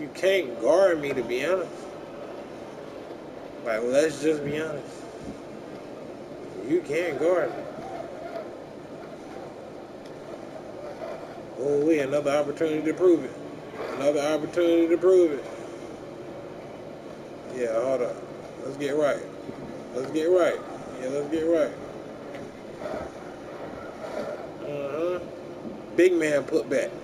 You can't guard me, to be honest. Like, well, let's just be honest. You can't guard me. Oh, we another opportunity to prove it. Another opportunity to prove it. Yeah, hold up. Let's get right. Let's get right. Yeah, let's get right. Big man put back.